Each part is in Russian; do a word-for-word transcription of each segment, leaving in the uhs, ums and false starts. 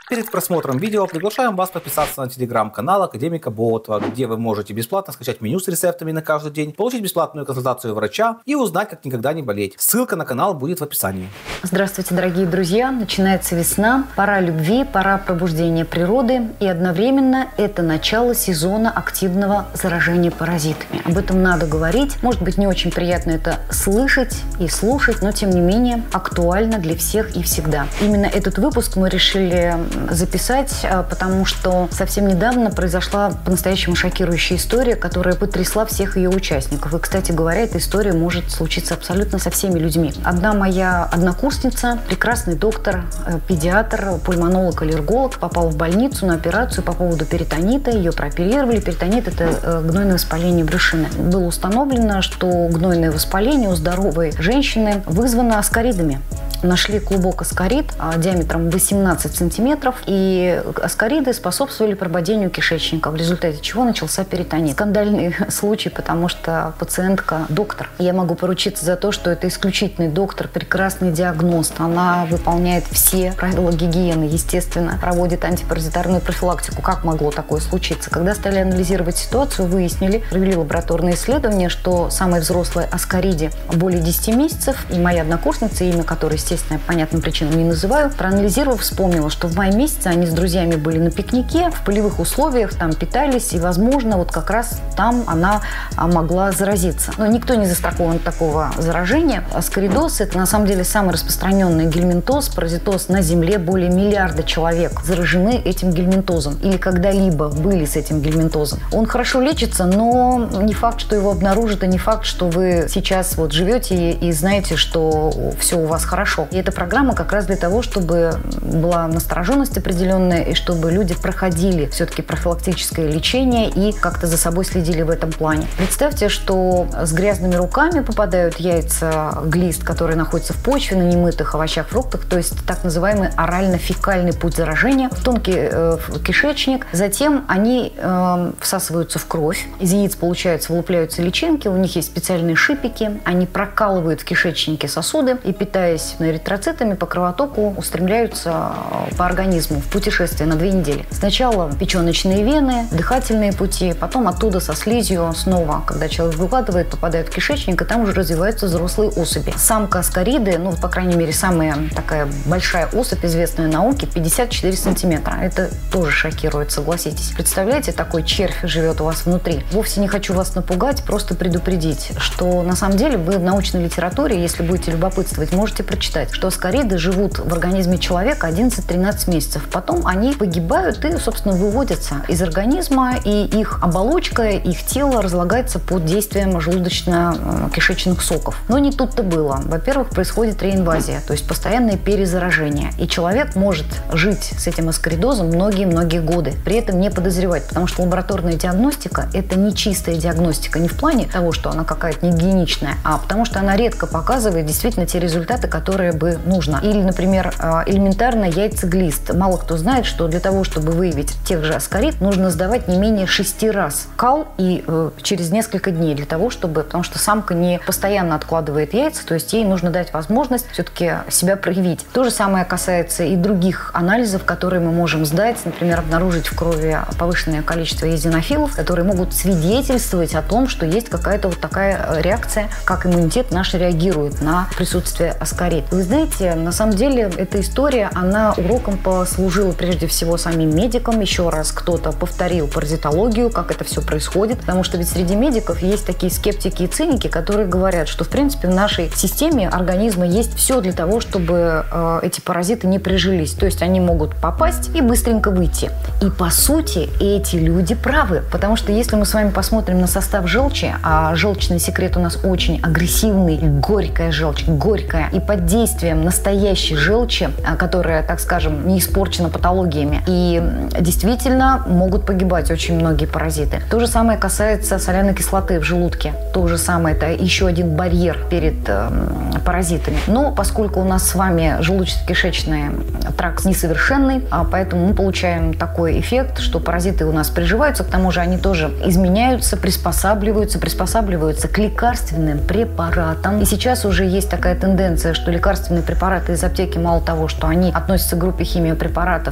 Перед просмотром видео приглашаем вас подписаться на телеграм-канал Академика Болотова, где вы можете бесплатно скачать меню с рецептами на каждый день, получить бесплатную консультацию врача и узнать, как никогда не болеть. Ссылка на канал будет в описании. Здравствуйте, дорогие друзья! Начинается весна, пора любви, пора пробуждения природы, и одновременно это начало сезона активного заражения паразитами. Об этом надо говорить. Может быть, не очень приятно это слышать и слушать, но тем не менее актуально для всех и всегда. Именно этот выпуск мы решили записать, потому что совсем недавно произошла по-настоящему шокирующая история, которая потрясла всех ее участников. И, кстати говоря, эта история может случиться абсолютно со всеми людьми. Одна моя однокурсница, прекрасный доктор, педиатр, пульмонолог, аллерголог, попала в больницу на операцию по поводу перитонита. Ее прооперировали. Перитонит – это гнойное воспаление брюшины. Было установлено, что гнойное воспаление у здоровой женщины вызвано аскаридами. Нашли клубок аскарид диаметром восемнадцать сантиметров, и аскариды способствовали прободению кишечника, в результате чего начался перитонит. Скандальный случай, потому что пациентка доктор. Я могу поручиться за то, что это исключительный доктор, прекрасный диагност. Она выполняет все правила гигиены, естественно, проводит антипаразитарную профилактику. Как могло такое случиться? Когда стали анализировать ситуацию, выяснили, провели лабораторные исследования, что самой взрослой аскариде более десяти месяцев, и моя однокурсница, имя которой, естественно, по понятным причинам не называю, проанализировав, вспомнила, что в мае месяце они с друзьями были на пикнике, в полевых условиях, там питались, и, возможно, вот как раз там она могла заразиться. Но никто не застрахован от такого заражения. Аскаридоз – это, на самом деле, самый распространенный гельминтоз, паразитоз на Земле. Более миллиарда человек заражены этим гельминтозом или когда-либо были с этим гельминтозом. Он хорошо лечится, но не факт, что его обнаружат, и не факт, что вы сейчас вот живете и знаете, что все у вас хорошо. И эта программа как раз для того, чтобы была настороженность определенная, и чтобы люди проходили все-таки профилактическое лечение и как-то за собой следили в этом плане. Представьте, что с грязными руками попадают яйца глист, которые находятся в почве, на немытых овощах, фруктах, то есть так называемый орально-фекальный путь заражения, в тонкий э, в кишечник. Затем они э, всасываются в кровь, из яиц, получается, вылупляются личинки, у них есть специальные шипики, они прокалывают в кишечнике сосуды и, питаясь эритроцитами, по кровотоку устремляются по организму в путешествие на две недели. Сначала печеночные вены, дыхательные пути, потом оттуда со слизью снова, когда человек выкладывает, попадает в кишечник, и там уже развиваются взрослые особи. Самка аскариды, ну, по крайней мере, самая такая большая особь, известная науке, пятьдесят четыре сантиметра. Это тоже шокирует, согласитесь. Представляете, такой червь живет у вас внутри. Вовсе не хочу вас напугать, просто предупредить, что на самом деле вы в научной литературе, если будете любопытствовать, можете прочитать, что аскариды живут в организме человека одиннадцать-тринадцать месяцев. Потом они погибают и, собственно, выводятся из организма, и их оболочка, их тело разлагается под действием желудочно-кишечных соков. Но не тут-то было. Во-первых, происходит реинвазия, то есть постоянное перезаражение. И человек может жить с этим аскаридозом многие-многие годы, при этом не подозревать, потому что лабораторная диагностика – это не чистая диагностика, не в плане того, что она какая-то негигиеничная, а потому что она редко показывает действительно те результаты, которые бы нужно. Или, например, элементарно яйцеглист. Мало кто знает, что для того, чтобы выявить тех же аскарид, нужно сдавать не менее шести раз кал и э, через несколько дней для того, чтобы, потому что самка не постоянно откладывает яйца, то есть ей нужно дать возможность все-таки себя проявить. То же самое касается и других анализов, которые мы можем сдать, например, обнаружить в крови повышенное количество эозинофилов, которые могут свидетельствовать о том, что есть какая-то вот такая реакция, как иммунитет наш реагирует на присутствие аскарид. Вы знаете, на самом деле эта история, она уроком послужила прежде всего самим медикам. Еще раз кто-то повторил паразитологию, как это все происходит, потому что ведь среди медиков есть такие скептики и циники, которые говорят, что в принципе в нашей системе организма есть все для того, чтобы э, эти паразиты не прижились. То есть они могут попасть и быстренько выйти. И по сути эти люди правы, потому что если мы с вами посмотрим на состав желчи, а желчный секрет у нас очень агрессивный, горькая желчь, горькая, и под действием настоящей желчи, которая, так скажем, не испорчена патологиями, и действительно могут погибать очень многие паразиты. То же самое касается соляной кислоты в желудке. То же самое, это еще один барьер перед э, паразитами. Но поскольку у нас с вами желудочно-кишечный тракт несовершенный, а поэтому мы получаем такой эффект, что паразиты у нас приживаются, к тому же они тоже изменяются, приспосабливаются, приспосабливаются к лекарственным препаратам. И сейчас уже есть такая тенденция, что лекарственные препараты из аптеки, мало того, что они относятся к группе химиопрепаратов и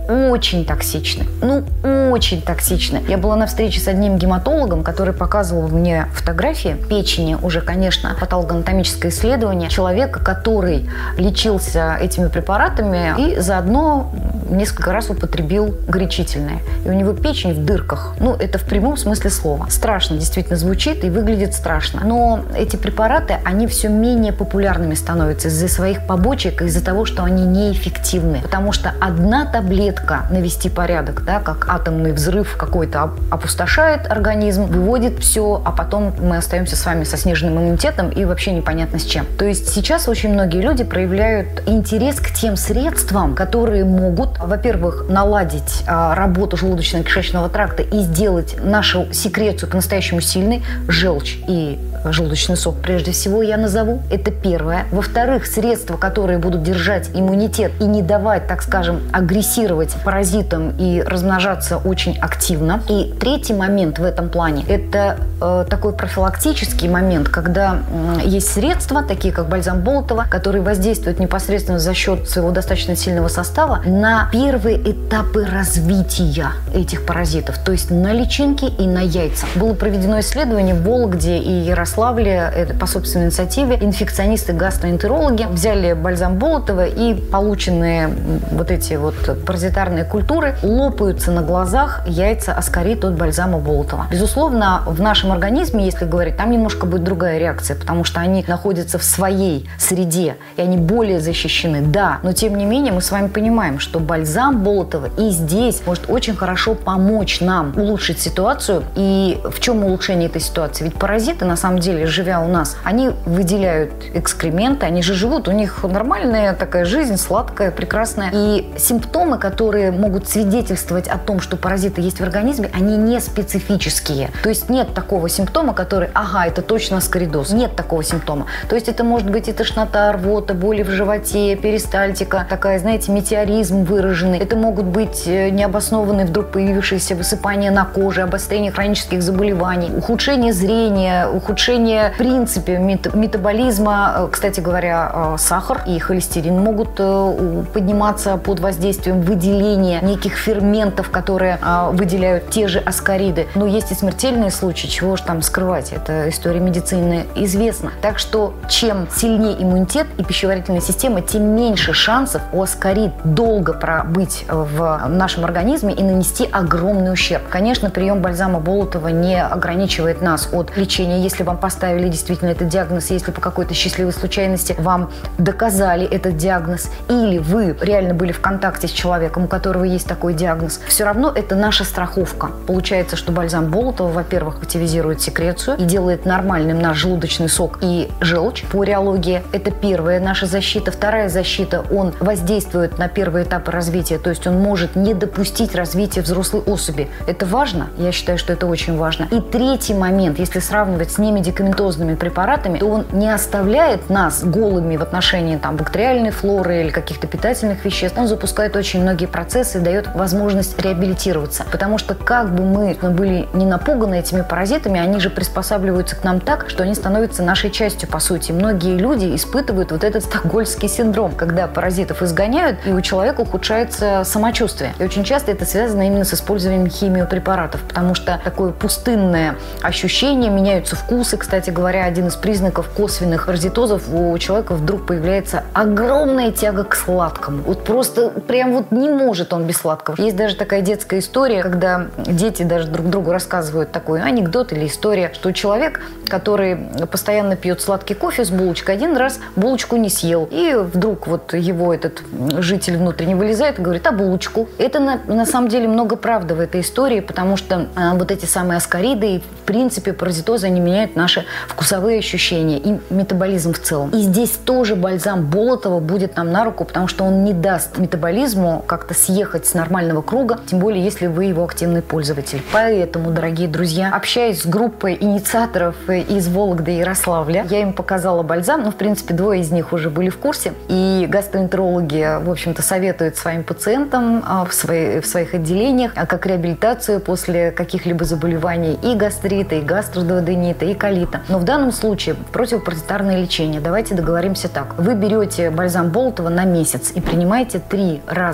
очень токсичны. Ну, очень токсичны. Я была на встрече с одним гематологом, который показывал мне фотографии печени, уже, конечно, патологоанатомическое исследование человека, который лечился этими препаратами и заодно несколько раз употребил горячительное. И у него печень в дырках. Ну, это в прямом смысле слова. Страшно действительно звучит и выглядит страшно. Но эти препараты, они все менее популярными становятся из-за своих побочек, из-за того, что они неэффективны. Потому что одна таблетка навести порядок, да, как атомный взрыв какой-то опустошает организм, выводит все, а потом мы остаемся с вами со сниженным иммунитетом и вообще непонятно с чем. То есть сейчас очень многие люди проявляют интерес к тем средствам, которые могут, во-первых, наладить а, работу желудочно-кишечного тракта и сделать нашу секрецию по-настоящему сильной, желчь и желудочный сок, прежде всего, я назову. Это первое. Во-вторых, средства, которые будут держать иммунитет и не давать, так скажем, агрессировать паразитам и размножаться очень активно. И третий момент в этом плане – это э, такой профилактический момент, когда э, есть средства, такие как бальзам Болотова, которые воздействуют непосредственно за счет своего достаточно сильного состава на первые этапы развития этих паразитов, то есть на личинки и на яйца. Было проведено исследование в Вологде и Ярославле, это по собственной инициативе, инфекционисты-гастроэнтерологи взяли бальзам Болотова и полученные вот эти вот паразитарные культуры лопаются на глазах яйца аскарид от бальзама Болотова. Безусловно, в нашем организме, если говорить, там немножко будет другая реакция, потому что они находятся в своей среде, и они более защищены, да, но тем не менее мы с вами понимаем, что бальзам Болотова и здесь может очень хорошо помочь нам улучшить ситуацию. И в чем улучшение этой ситуации? Ведь паразиты, на самом деле, живя у нас, они выделяют экскременты, они же живут, у них нормальная такая жизнь, сладкая, прекрасная. И симптомы, которые могут свидетельствовать о том, что паразиты есть в организме, они не специфические. То есть нет такого симптома, который, ага, это точно аскаридоз. Нет такого симптома. То есть это может быть и тошнота, рвота, боли в животе, перистальтика, такая, знаете, метеоризм выраженный. Это могут быть необоснованные вдруг появившиеся высыпания на коже, обострение хронических заболеваний, ухудшение зрения, ухудшение, в принципе, метаболизма. Кстати говоря, сахар и холестерин могут подниматься под воздействием выделения неких ферментов, которые выделяют те же аскариды. Но есть и смертельные случаи, чего же там скрывать. Это история медицины известна. Так что чем сильнее иммунитет и пищеварительная система, тем меньше шансов у аскарид долго пробыть в нашем организме и нанести огромный ущерб. Конечно, прием бальзама Болотова не ограничивает нас от лечения. Если вам поставили действительно этот диагноз, если по какой-то счастливой случайности вам доказали этот диагноз, или вы реально были в контакте с человеком, у которого есть такой диагноз, все равно это наша страховка. Получается, что бальзам Болотова, во-первых, активизирует секрецию и делает нормальным наш желудочный сок и желчь по реологии. Это первая наша защита. Вторая защита, он воздействует на первые этапы развития, то есть он может не допустить развития взрослой особи. Это важно? Я считаю, что это очень важно. И третий момент, если сравнивать с немедикаментозными препаратами, то он не оставляет нас голыми в отношении там, бактериальной флоры или каких-то питательных веществ. Он запускает очень многие процессы и дает возможность реабилитироваться. Потому что как бы мы были не напуганы этими паразитами, они же приспосабливаются к нам так, что они становятся нашей частью, по сути. Многие люди испытывают вот этот стокгольмский синдром, когда паразитов изгоняют, и у человека ухудшается самочувствие. И очень часто это связано именно с использованием химиопрепаратов, потому что такое пустынное ощущение, меняются вкусы. Кстати говоря, один из признаков косвенных паразитозов у человека вдруг появляется огромная тяга к сладкому. Вот просто прям вот не может он без сладкого. Есть даже такая детская история, когда дети даже друг другу рассказывают такой анекдот или история, что человек, который постоянно пьет сладкий кофе с булочкой, один раз булочку не съел. И вдруг вот его этот житель внутренне вылезает и говорит: а булочку? Это на, на самом деле много правды в этой истории, потому что а, вот эти самые аскариды и, в принципе, паразитозы, они меняют наши вкусовые ощущения и метаболизм в целом. И здесь тоже бальзам Болотова будет нам на руку, потому что он не даст метаболизму как-то съехать с нормального круга, тем более, если вы его активный пользователь. Поэтому, дорогие друзья, общаясь с группой инициаторов из Вологды и Ярославля, я им показала бальзам, ну, в принципе, двое из них уже были в курсе, и гастроэнтерологи, в общем-то, советуют своим пациентам в, свои, в своих отделениях как реабилитацию после каких-либо заболеваний и гастрита, и гастродуоденита, и колита. Но в данном случае противопаразитарное лечение. Давайте договоримся так. Вы берете бальзам Болотова на месяц и принимаете три раза в день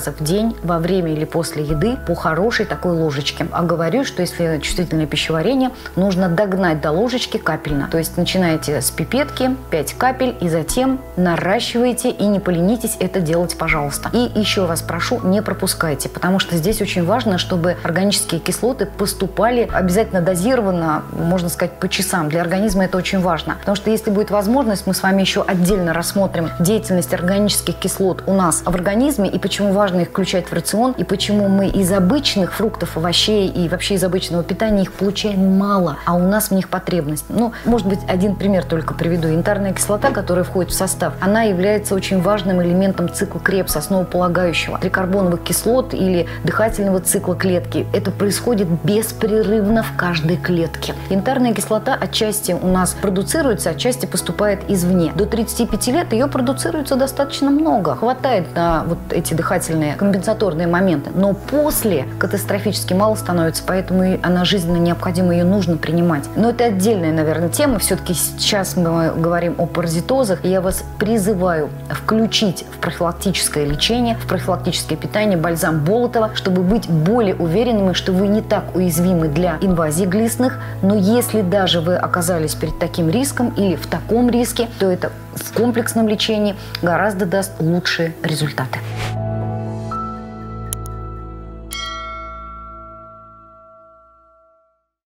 день во время или после еды по хорошей такой ложечке. А говорю, что если чувствительное пищеварение, нужно догнать до ложечки капельно. То есть начинаете с пипетки, пять капель, и затем наращиваете, и не поленитесь это делать, пожалуйста. И еще вас прошу, не пропускайте, потому что здесь очень важно, чтобы органические кислоты поступали обязательно дозированно, можно сказать, по часам. Для организма это очень важно. Потому что если будет возможность, мы с вами еще отдельно рассмотрим деятельность органических кислот у нас в организме и почему важно их включать в рацион, и почему мы из обычных фруктов, овощей и вообще из обычного питания их получаем мало, а у нас в них потребность. Ну, может быть, один пример только приведу. Янтарная кислота, которая входит в состав, она является очень важным элементом цикла Кребса, основополагающего. Трикарбоновых кислот или дыхательного цикла клетки. Это происходит беспрерывно в каждой клетке. Янтарная кислота отчасти у нас продуцируется, отчасти поступает извне. До тридцати пяти лет ее продуцируется достаточно много. Хватает на вот эти дыхательные компенсаторные моменты. Но после катастрофически мало становится, поэтому она жизненно необходима, ее нужно принимать. Но это отдельная, наверное, тема. Все-таки сейчас мы говорим о паразитозах. И я вас призываю включить в профилактическое лечение, в профилактическое питание бальзам Болотова, чтобы быть более уверенными, что вы не так уязвимы для инвазий глистных. Но если даже вы оказались перед таким риском или в таком риске, то это в комплексном лечении гораздо даст лучшие результаты.